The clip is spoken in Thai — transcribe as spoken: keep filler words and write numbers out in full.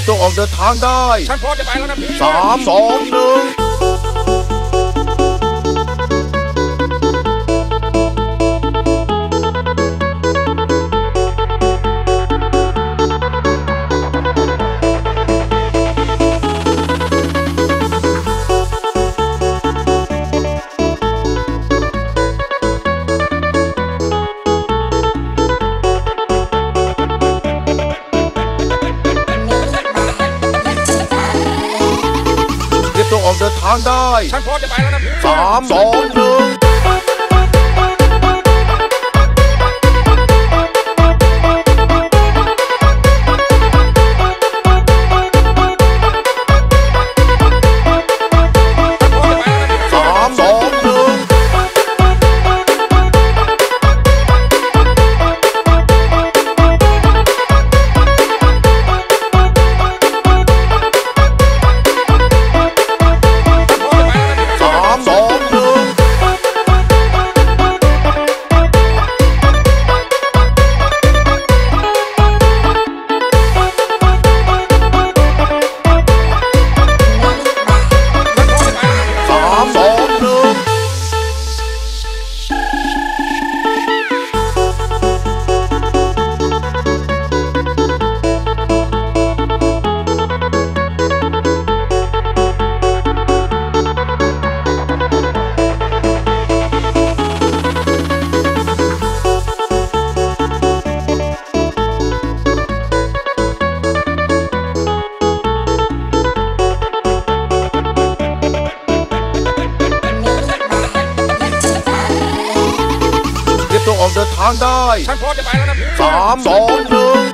บตัวออกเดินทางได้ฉันพร้อมจะไปแล้วนะพี่สามสองหนึ่งตัวออกเดินทางได้ฉันพร้อมจะไปแล้วนะพี่สามสองหนึ่งตัวออกเดินทางได้ฉันพร้อมจะไปแล้วนะพี่สามสองหนึ่ง